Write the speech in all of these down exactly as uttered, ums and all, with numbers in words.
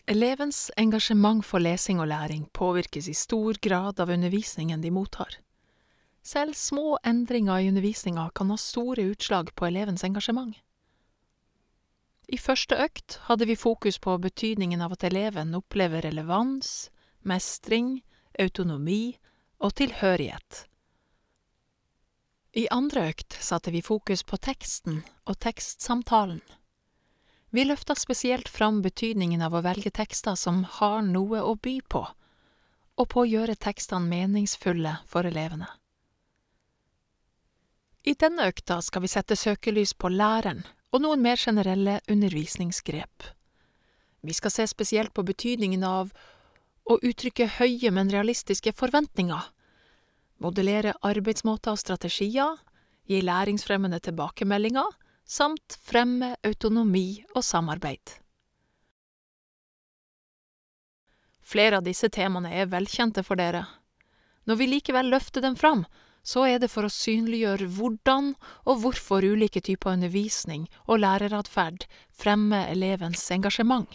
Elevens engasjement for lesing og læring påvirkes i stor grad av undervisningen de mottar. Selv små endringer i undervisningen kan ha store utslag på elevens engasjement. I første økt hadde vi fokus på betydningen av at eleven opplever relevans, mestring, autonomi og tilhørighet. I andre økt satte vi fokus på teksten og tekstsamtalen. Vi løftet spesielt fram betydningen av å velge tekster som har noe å by på, og på å gjøre tekstene meningsfulle for elevene. I denne økta skal vi sette søkelys på læreren og noen mer generelle undervisningsgrep. Vi skal se spesielt på betydningen av å uttrykke høye, men realistiske forventninger, modellere arbeidsmåter og strategier, gi læringsfremmende tilbakemeldinger, samt fremme autonomi og samarbeid. Flere av disse temaene er velkjente for dere. Når vi likevel løfter dem fram, så er det for å synliggjøre hvordan og hvorfor ulike typer undervisning og læreratferd fremmer elevens engasjement.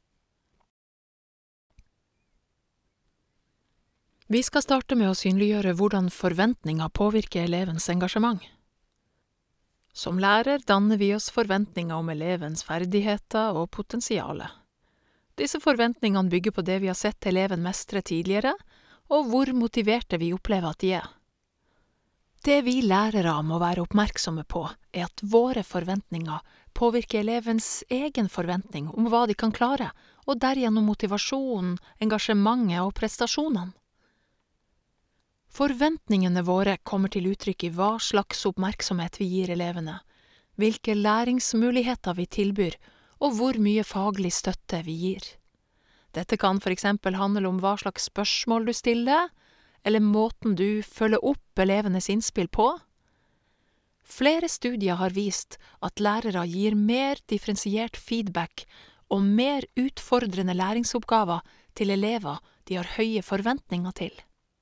Vi skal starte med å synliggjøre hvordan forventninger påvirker elevens engasjement. Som lærer danner vi oss forventninger om elevens ferdigheter og potensiale. Disse forventningene bygger på det vi har sett eleven mestre tidligere, og hvor motiverte vi opplever at de er. Det vi lærere må være oppmerksomme på, er at våre forventninger påvirker elevens egen forventning om hva de kan klare, og derigjennom motivasjonen, engasjementet og prestasjonene. Forventningene våre kommer til uttrykk i hva slags oppmerksomhet vi gir elevene, hvilke læringsmuligheter vi tilbyr, og hvor mye faglig støtte vi gir. Dette kan for eksempel handle om hva slags spørsmål du stiller, eller måten du følger opp elevenes innspill på. Flere studier har vist at lærere gir mer differensiert feedback og mer utfordrende læringsoppgaver til elever de har høye forventninger til.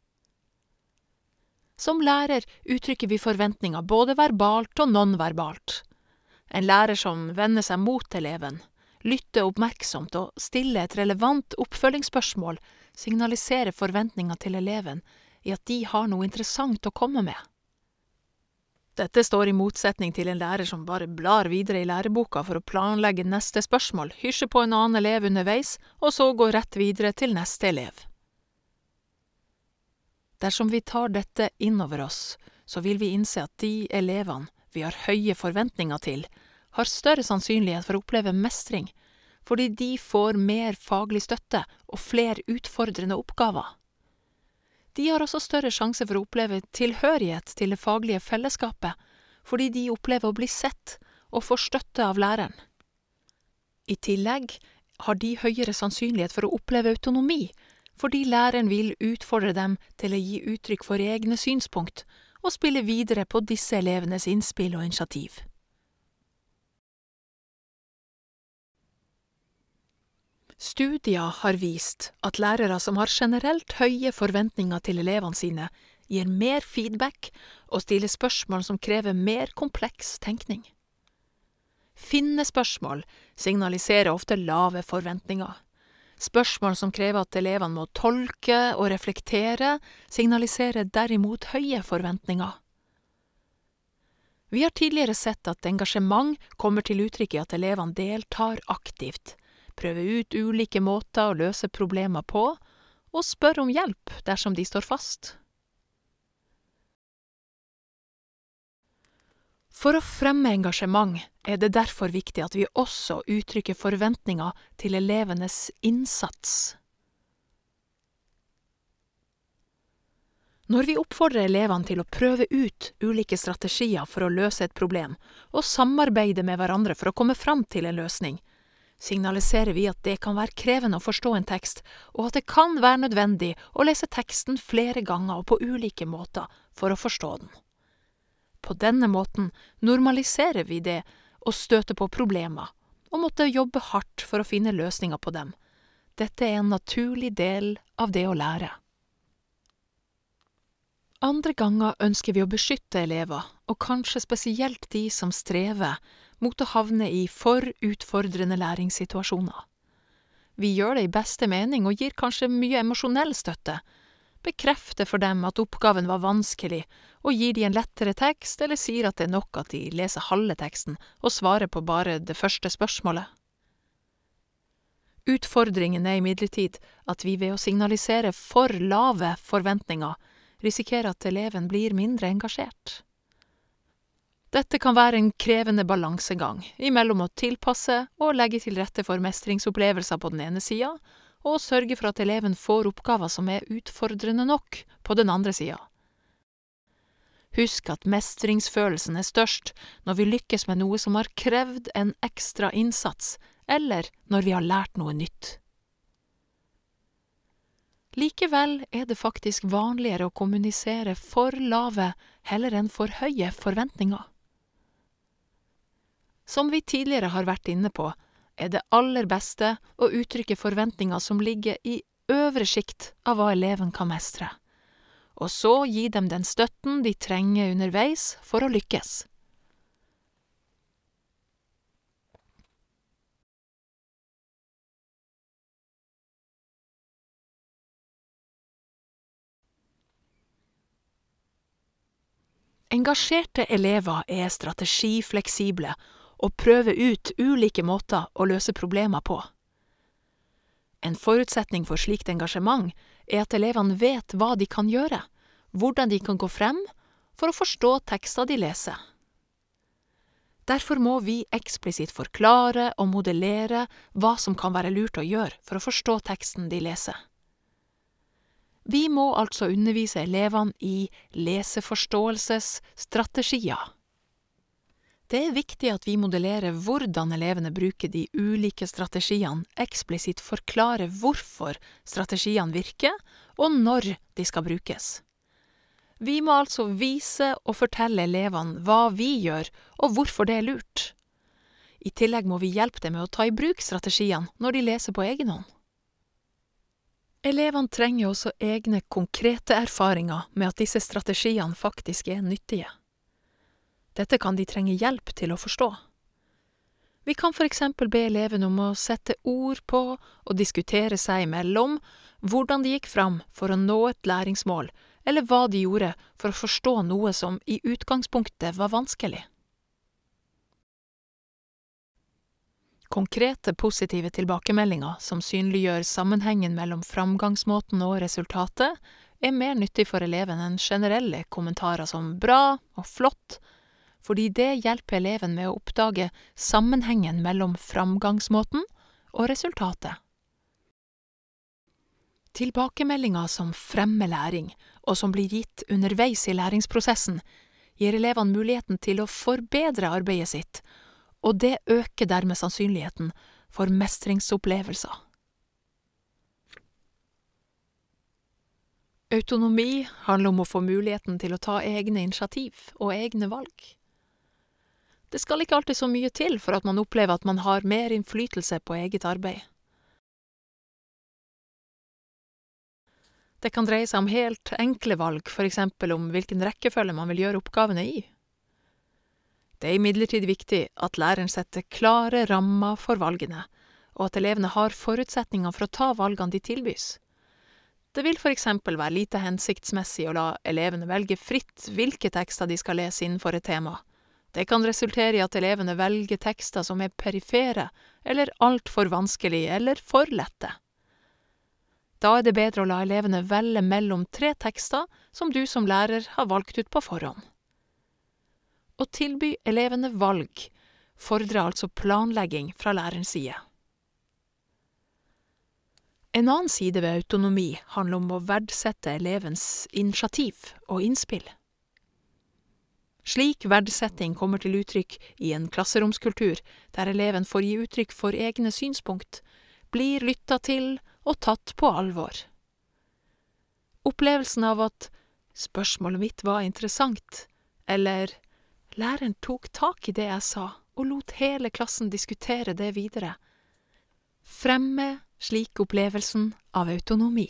Som lærer uttrykker vi forventninger både verbalt og nonverbalt. En lærer som vender seg mot eleven, lytter oppmerksomt og stiller et relevant oppfølgingsspørsmål, signaliserer forventninger til eleven i at de har noe interessant å komme med. Dette står i motsetning til en lærer som bare blar videre i læreboka for å planlegge neste spørsmål, hysje på en annen elev underveis, og så gå rett videre til neste elev. Dersom vi tar dette innover oss, så vil vi innse at de elevene vi har høye forventninger til, har større sannsynlighet for å oppleve mestring, fordi de får mer faglig støtte og flere utfordrende oppgaver. De har også større sjanse for å oppleve tilhørighet til det faglige fellesskapet, fordi de opplever å bli sett og får støtte av læreren. I tillegg har de høyere sannsynlighet for å oppleve autonomi, fordi læreren vil utfordre dem til å gi uttrykk for egne synspunkt og spille videre på disse elevenes innspill og initiativ. Studier har vist at lærere som har generelt høye forventninger til elevene sine, gir mer feedback og stiller spørsmål som krever mer kompleks tenkning. Finne spørsmål signaliserer ofte lave forventninger. Spørsmål som krever at elevene må tolke og reflektere, signaliserer derimot høye forventninger. Vi har tidligere sett at engasjement kommer til uttrykk i at elevene deltar aktivt, prøver ut ulike måter å løse problemer på, og spør om hjelp dersom de står fast. For å fremme engasjement er det derfor viktig at vi også uttrykker forventninger til elevenes innsats. Når vi oppfordrer elevene til å prøve ut ulike strategier for å løse et problem, og samarbeide med hverandre for å komme fram til en løsning, signaliserer vi at det kan være krevende å forstå en tekst, og at det kan være nødvendig å lese teksten flere ganger og på ulike måter for å forstå den. På denne måten normaliserer vi det å støte på problemer, og måtte jobbe hardt for å finne løsninger på dem. Dette er en naturlig del av det å lære. Andre ganger ønsker vi å beskytte elever, og kanskje spesielt de som strever, mot å havne i for utfordrende læringssituasjoner. Vi gjør det i beste mening og gir kanskje mye emosjonell støtte, bekrefter for dem at oppgaven var vanskelig, og gir de en lettere tekst, eller sier at det er nok at de leser halve teksten og svarer på bare det første spørsmålet. Utfordringen er imidlertid at vi ved å signalisere for lave forventninger risikerer at eleven blir mindre engasjert. Dette kan være en krevende balansegang imellom å tilpasse og legge til rette for mestringsopplevelser på den ene sida, og sørge for at eleven får oppgaver som er utfordrende nok på den andre sida. Husk at mestringsfølelsen er størst når vi lykkes med noe som har krevd en ekstra innsats, eller når vi har lært noe nytt. Likevel er det faktisk vanligere å kommunisere for lave heller enn for høye forventninger. Som vi tidligere har vært inne på, er det aller beste å uttrykke forventninger som ligger i øvre sjikt av hva eleven kan mestre, og så gi dem den støtten de trenger underveis for å lykkes. Engasjerte elever er strategifleksible og prøver ut ulike måter å løse problemer på. En forutsetning for slikt engasjement er at elevene vet hva de kan gjøre, hvordan de kan gå frem for å forstå tekster de leser. Derfor må vi eksplisitt forklare og modellere hva som kan være lurt å gjøre for å forstå teksten de leser. Vi må altså undervise elevene i leseforståelsesstrategier. Det er viktig at vi modellerer hvordan elevene bruker de ulike strategiene, eksplisitt forklare hvorfor strategiene virker, og når de skal brukes. Vi må altså vise og fortelle elevene hva vi gjør, og hvorfor det er lurt. I tillegg må vi hjelpe dem med å ta i bruk strategiene når de leser på egen hånd. Elevene trenger også egne konkrete erfaringer med at disse strategiene faktisk er nyttige. Dette kan de trenge hjelp til å forstå. Vi kan for eksempel be eleven om å sette ord på og diskutere seg imellom hvordan de gikk fram for å nå et læringsmål, eller hva de gjorde for å forstå noe som i utgangspunktet var vanskelig. Konkrete positive tilbakemeldinger som synliggjør sammenhengen mellom framgangsmåten og resultatet, er mer nyttig for eleven enn generelle kommentarer som bra og flott, fordi det hjelper eleven med å oppdage sammenhengen mellom framgangsmåten og resultatet. Tilbakemeldinger som fremmer læring, og som blir gitt underveis i læringsprosessen, gir elevene muligheten til å forbedre arbeidet sitt, og det øker dermed sannsynligheten for mestringsopplevelser. Autonomi handler om å få muligheten til å ta egne initiativ og egne valg. Det skal ikke alltid så mye til for at man opplever at man har mer innflytelse på eget arbeid. Det kan dreie seg om helt enkle valg, for eksempel om hvilken rekkefølge man vil gjøre oppgavene i. Det er imidlertid viktig at læreren setter klare rammer for valgene, og at elevene har forutsetninger for å ta valgene de tilbys. Det vil for eksempel være lite hensiktsmessig å la elevene velge fritt hvilke tekster de skal lese innenfor et tema. Det kan resultere i at elevene velger tekster som er perifere, eller alt for vanskelige, eller for lette. Da er det bedre å la elevene velge mellom tre tekster som du som lærer har valgt ut på forhånd. Å tilby elevene valg fordrer altså planlegging fra lærerens side. En annen side ved autonomi handler om å verdsette elevens initiativ og innspill. Slik verdsetting kommer til uttrykk i en klasseromskultur der eleven får gi uttrykk for egne synspunkt, blir lyttet til og tatt på alvor. Opplevelsen av at spørsmålet mitt var interessant, eller læreren tok tak i det jeg sa og lot hele klassen diskutere det videre, fremme slik opplevelsen av autonomi.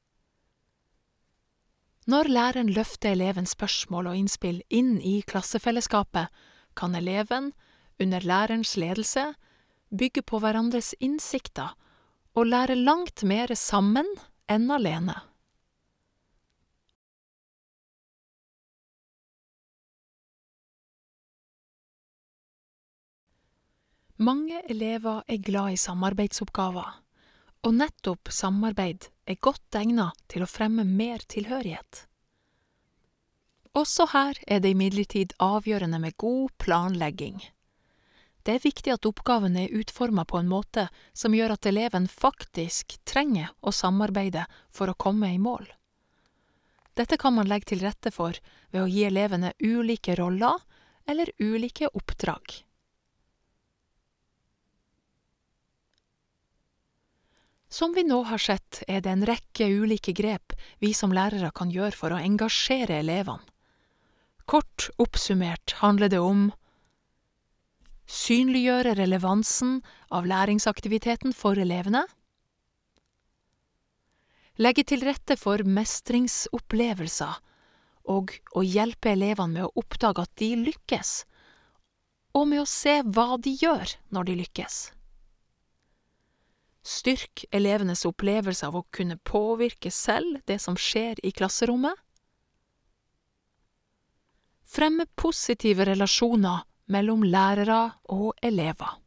Når læreren løfter elevens spørsmål og innspill inn i klassefellesskapet, kan eleven, under lærerens ledelse, bygge på hverandres innsikter å lære langt mer sammen enn alene. Mange elever er glad i samarbeidsoppgaver, og nettopp samarbeid er godt egnet til å fremme mer tilhørighet. Også her er det imidlertid avgjørende med god planlegging. Det er viktig at oppgaven er utformet på en måte som gjør at eleven faktisk trenger å samarbeide for å komme i mål. Dette kan man legge til rette for ved å gi elevene ulike roller eller ulike oppdrag. Som vi nå har sett, er det en rekke ulike grep vi som lærere kan gjøre for å engasjere elevene. Kort oppsummert handler det om synliggjøre relevansen av læringsaktiviteten for elevene, legge til rette for mestringsopplevelser og å hjelpe elevene med å oppdage at de lykkes, og med å se hva de gjør når de lykkes. Styrk elevenes opplevelse av å kunne påvirke selv det som skjer i klasserommet. Fremme positive relasjoner mellom lærere og elever.